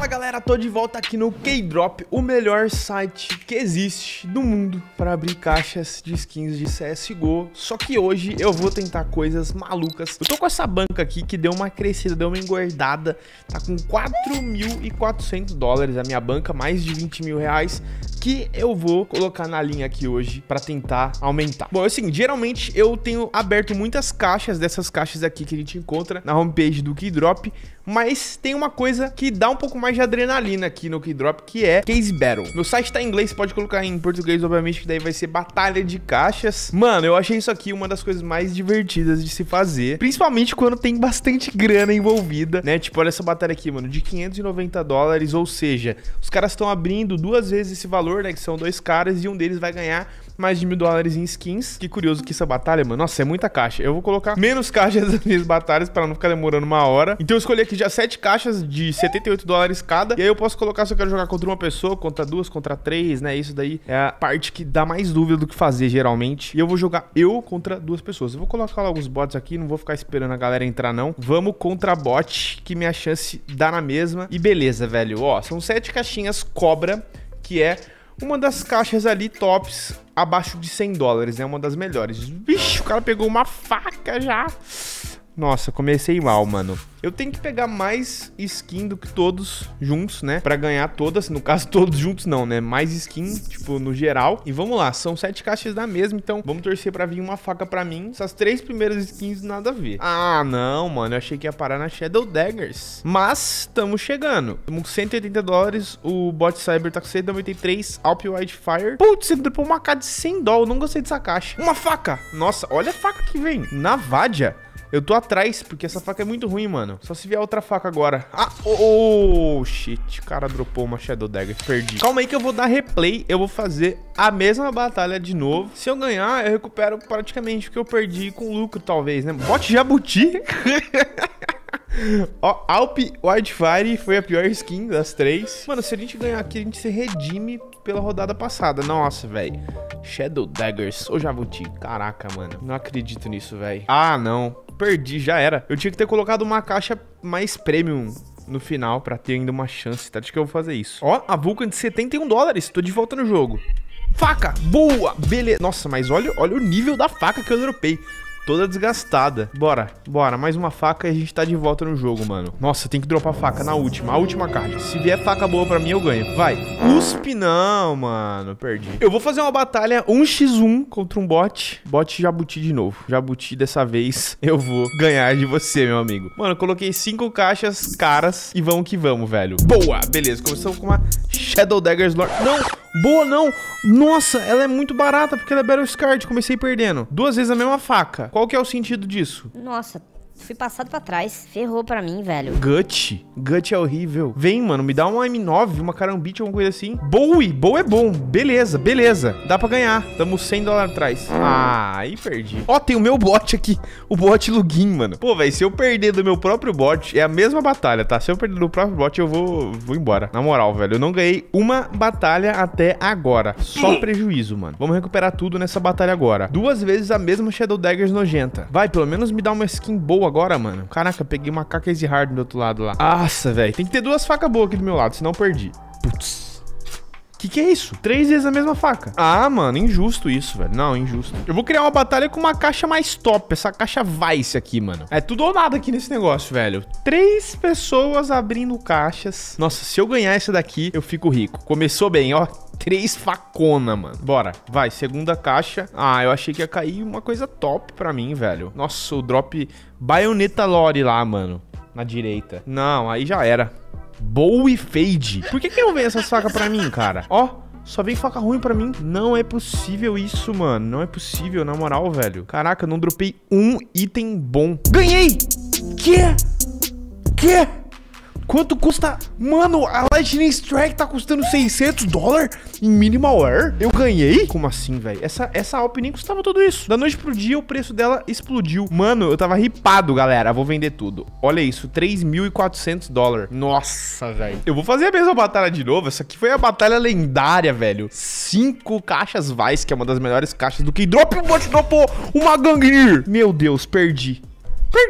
galera, tô de volta aqui no Keydrop, o melhor site que existe do mundo para abrir caixas de skins de CSGO. Só que hoje eu vou tentar coisas malucas. Eu tô com essa banca aqui que deu uma crescida, deu uma engordada. Tá com 4.400 dólares a minha banca, mais de 20 mil reais, que eu vou colocar na linha aqui hoje para tentar aumentar. Bom, assim, geralmente eu tenho aberto muitas caixas dessas caixas aqui que a gente encontra na homepage do Keydrop, mas tem uma coisa que dá um pouco mais de adrenalina aqui no Keydrop, que é Case Battle. Meu site tá em inglês, pode colocar em português, obviamente, que daí vai ser batalha de caixas. Mano, eu achei isso aqui uma das coisas mais divertidas de se fazer, principalmente quando tem bastante grana envolvida, né? Tipo, olha essa batalha aqui, mano, de 590 dólares, ou seja, os caras estão abrindo 2 vezes esse valor, né? Que são 2 caras e um deles vai ganhar mais de 1.000 dólares em skins. Que curioso que essa batalha, mano, nossa, é muita caixa. Eu vou colocar menos caixas das minhas batalhas para não ficar demorando uma hora. Então eu escolhi aqui já 7 caixas de 78 dólares cada. E aí eu posso colocar se eu quero jogar contra uma pessoa, contra 2, contra 3, né? Isso daí é a parte que dá mais dúvida do que fazer, geralmente. E eu vou jogar eu contra 2 pessoas. Eu vou colocar logo os bots aqui, não vou ficar esperando a galera entrar, não. Vamos contra bot, que minha chance dá na mesma. E beleza, velho. Ó, são 7 caixinhas Cobra, que é uma das caixas ali tops, abaixo de 100 dólares, né? Uma das melhores. Vixe, o cara pegou uma faca já. Nossa, comecei mal, mano. Eu tenho que pegar mais skin do que todos juntos, né? Pra ganhar todas. No caso, todos juntos não, né? Mais skin, tipo, no geral. E vamos lá, são 7 caixas da mesma. Então, vamos torcer pra vir uma faca pra mim. Essas 3 primeiras skins, nada a ver. Ah, não, mano. Eu achei que ia parar na Shadow Daggers. Mas, estamos chegando. Estamos com 180 dólares. O Bot Cyber tá com 193. Alp Wildfire. Putz, ele dropou uma K de 100 dólares. Eu não gostei dessa caixa. Uma faca. Nossa, olha a faca que vem. Navadia. Eu tô atrás, porque essa faca é muito ruim, mano. Só se vier outra faca agora. Ah, oh, shit. O cara dropou uma Shadow Dagger. Perdi. Calma aí que eu vou dar replay. Eu vou fazer a mesma batalha de novo. Se eu ganhar, eu recupero praticamente o que eu perdi com lucro, talvez, né? Bot Jabuti. Ó, Alp Wildfire foi a pior skin das 3. Mano, se a gente ganhar aqui, a gente se redime pela rodada passada. Nossa, velho. Shadow Daggers ou Jabuti. Caraca, mano. Não acredito nisso, velho. Ah, não. Perdi, já era. Eu tinha que ter colocado uma caixa mais premium no final pra ter ainda uma chance, tá? Acho que eu vou fazer isso. Ó, a Vulcan de 71 dólares. Tô de volta no jogo. Faca, boa, beleza. Nossa, mas olha o nível da faca que eu dropei. Toda desgastada. Bora, bora. Mais uma faca e a gente tá de volta no jogo, mano. Nossa, tem que dropar faca na última. A última caixa. Se vier faca boa pra mim, eu ganho. Vai. Cuspe não, mano. Perdi. Eu vou fazer uma batalha 1x1 contra um bot. Bot Jabuti de novo. Jabuti, dessa vez, eu vou ganhar de você, meu amigo. Mano, eu coloquei 5 caixas caras e vamos que vamos, velho. Boa. Beleza. Começamos com uma Shadow Daggers Lord. Não. Boa, não. Nossa, ela é muito barata porque ela é Battle Scarred. Comecei perdendo 2 vezes a mesma faca. Qual que é o sentido disso? Nossa, fui passado pra trás. Ferrou pra mim, velho. Gut. Gut é horrível. Vem, mano, me dá uma M9, uma carambite, alguma coisa assim. Bowie. Bowie é bom. Beleza, beleza. Dá pra ganhar. Tamo 100 dólares atrás. Ah, aí perdi. Ó, tem o meu bot aqui. O bot Lugin, mano. Pô, velho, se eu perder do meu próprio bot, é a mesma batalha, tá? Se eu perder do próprio bot, eu vou embora. Na moral, velho, eu não ganhei uma batalha até agora. Só prejuízo, mano. Vamos recuperar tudo nessa batalha agora. 2 vezes a mesma Shadow Daggers nojenta. Vai, pelo menos me dá uma skin boa agora, mano. Caraca, peguei uma K-Case Hard do outro lado lá. Nossa, velho. Tem que ter 2 facas boas aqui do meu lado, senão eu perdi. Putz. Que é isso? 3 vezes a mesma faca. Ah, mano, injusto isso, velho. Não, injusto. Eu vou criar uma batalha com uma caixa mais top. Essa caixa Vice aqui, mano. É tudo ou nada aqui nesse negócio, velho. 3 pessoas abrindo caixas. Nossa, se eu ganhar essa daqui, eu fico rico. Começou bem, ó. 3 facona, mano. Bora. Vai, segunda caixa. Ah, eu achei que ia cair uma coisa top pra mim, velho. Nossa, o drop Bayonetta Lore lá, mano. Na direita. Não, aí já era. Bowie Fade. Por que não vem essas facas pra mim, cara? Ó, só vem faca ruim pra mim. Não é possível isso, mano. Não é possível, na moral, velho. Caraca, eu não dropei um item bom. Ganhei! Que? Quanto custa? Mano, a Lightning Strike tá custando 600 dólares em Minimal Wear? Eu ganhei? Como assim, velho? Essa Alp nem custava tudo isso. Da noite pro dia, o preço dela explodiu. Mano, eu tava ripado, galera. Vou vender tudo. Olha isso, 3.400 dólares. Nossa, velho. Eu vou fazer a mesma batalha de novo. Essa aqui foi a batalha lendária, velho. 5 caixas Vice, que é uma das melhores caixas do Keydrop. O bot dropou uma Gangnir. Meu Deus, perdi.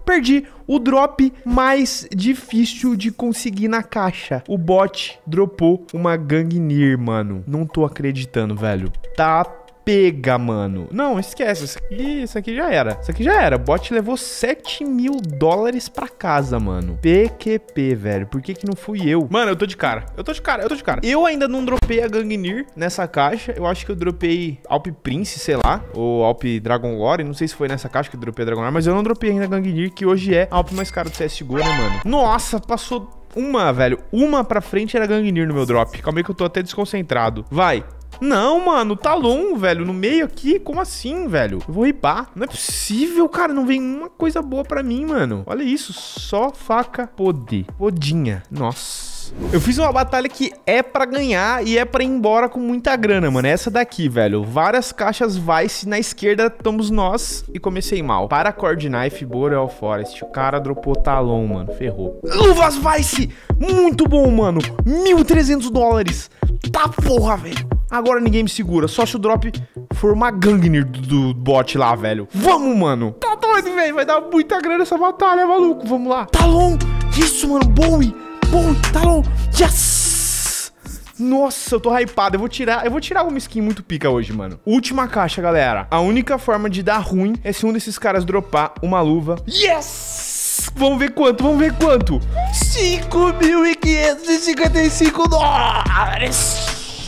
perdi o drop mais difícil de conseguir na caixa. O bot dropou uma Gangnir, mano. Não tô acreditando, velho. Tá pega, mano. Não, esquece. Isso aqui já era. Isso aqui já era. O bot levou $7.000 pra casa, mano. PQP, velho. Por que que não fui eu? Mano, eu tô de cara. Eu ainda não dropei a Gangnir nessa caixa. Eu acho que eu dropei Alp Prince, sei lá. Ou Alp Dragon Lore. Não sei se foi nessa caixa que eu dropei a Dragon Lore. Mas eu não dropei ainda a Gangnir, que hoje é a Alp mais cara do CSGO, né, mano? Nossa, passou uma, velho. Uma pra frente era Gangnir no meu drop. Calma aí que eu tô até desconcentrado. Vai. Não, mano, Talon, velho, no meio aqui, como assim, velho? Eu vou ripar. Não é possível, cara, não vem uma coisa boa pra mim, mano. Olha isso, só faca podinha. Nossa. Eu fiz uma batalha que é pra ganhar e é pra ir embora com muita grana, mano. Essa daqui, velho. Várias caixas Vice, na esquerda estamos nós e comecei mal. Paracord Knife, Boreal Forest. O cara dropou Talon, mano, ferrou. Luvas Vice, muito bom, mano. $1.300. Tá porra, velho. Agora ninguém me segura, só se o drop for uma Gangnir do bot lá, velho. Vamos, mano. Tá doido, velho. Vai dar muita grana essa batalha, maluco. Vamos lá. Talon. Isso, mano. Bowie, Talon. Yes. Nossa, eu tô hypado. Eu vou tirar uma skin muito pica hoje, mano. Última caixa, galera. A única forma de dar ruim é se um desses caras dropar uma luva. Yes. Vamos ver quanto. $5.555.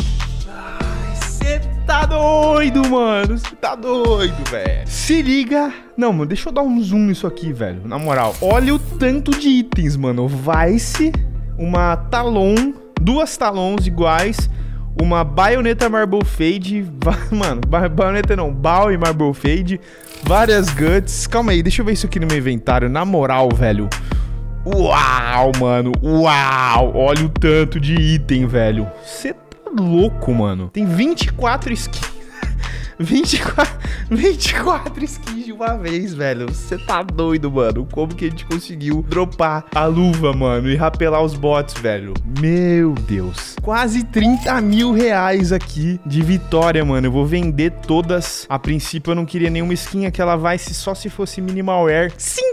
Tá doido, mano. Você tá doido, velho. Se liga. Não, mano, deixa eu dar um zoom nisso aqui, velho. Na moral, olha o tanto de itens, mano. Vice, uma Talon, duas Talons iguais, uma baioneta Marble Fade. Mano, baioneta não, Bal e Marble Fade. Várias guts. Calma aí, deixa eu ver isso aqui no meu inventário. Na moral, velho. Uau, mano. Uau. Olha o tanto de item, velho. Você louco, mano. Tem 24 skins. 24 skins de uma vez, velho. Você tá doido, mano. Como que a gente conseguiu dropar a luva, mano, e rapelar os bots, velho? Meu Deus. Quase R$30.000 aqui de vitória, mano. Eu vou vender todas. A princípio eu não queria nenhuma skin. Aquela Vice só se fosse Minimal Wear.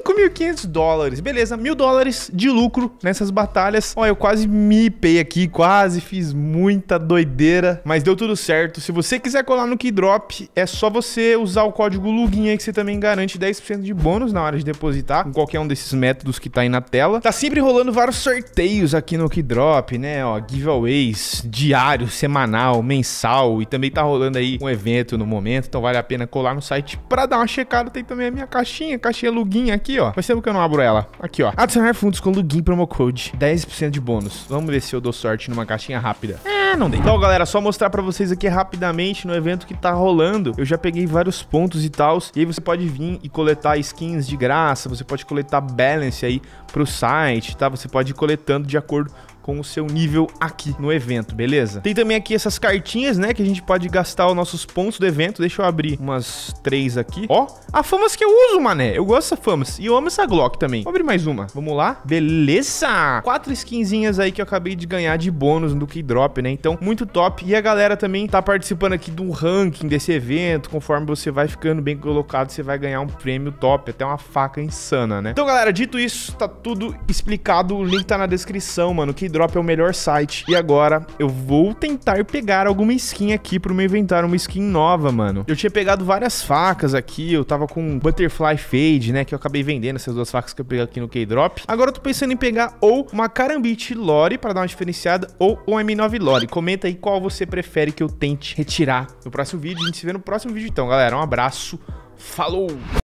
$5.500. Beleza, $1.000 de lucro nessas batalhas. Ó, eu quase me hipei aqui. Quase fiz muita doideira. Mas deu tudo certo. Se você quiser colar no Keydrop, é só você usar o código LUGIN aí, que você também garante 10% de bônus na hora de depositar, com qualquer um desses métodos que tá aí na tela. Tá sempre rolando vários sorteios aqui no Keydrop, né, ó, giveaways diário, semanal, mensal, e também tá rolando aí um evento no momento, então vale a pena colar no site pra dar uma checada. Tem também a minha caixinha LUGIN aqui, ó. Faz tempo que eu não abro ela. Aqui, ó. Adicionar fundos com LUGIN promo code, 10% de bônus. Vamos ver se eu dou sorte numa caixinha rápida. Não dei. Então, galera, só mostrar pra vocês aqui rapidamente no evento que tá rolando. Eu já peguei vários pontos e tal. E aí você pode vir e coletar skins de graça. Você pode coletar balance aí pro site, tá? Você pode ir coletando de acordo com o seu nível aqui no evento, beleza? Tem também aqui essas cartinhas, né, que a gente pode gastar os nossos pontos do evento. Deixa eu abrir umas 3 aqui. Ó, a famas que eu uso, mané. Eu gosto dessa famas. E eu amo essa Glock também. Vou abrir mais uma. Vamos lá. Beleza! 4 skinzinhas aí que eu acabei de ganhar de bônus no Keydrop, né? Então, muito top. E a galera também tá participando aqui do ranking desse evento. Conforme você vai ficando bem colocado, você vai ganhar um prêmio top. Até uma faca insana, né? Então, galera, dito isso, tá tudo explicado. O link tá na descrição, mano. Keydrop é o melhor site. E agora eu vou tentar pegar alguma skin aqui pro meu inventário, uma skin nova, mano. Eu tinha pegado várias facas aqui, eu tava com Butterfly Fade, né, que eu acabei vendendo essas duas facas que eu peguei aqui no Keydrop. Agora eu tô pensando em pegar ou uma Karambit Lore pra dar uma diferenciada, ou um M9 Lore. Comenta aí qual você prefere que eu tente retirar no próximo vídeo. A gente se vê no próximo vídeo então, galera. Um abraço. Falou!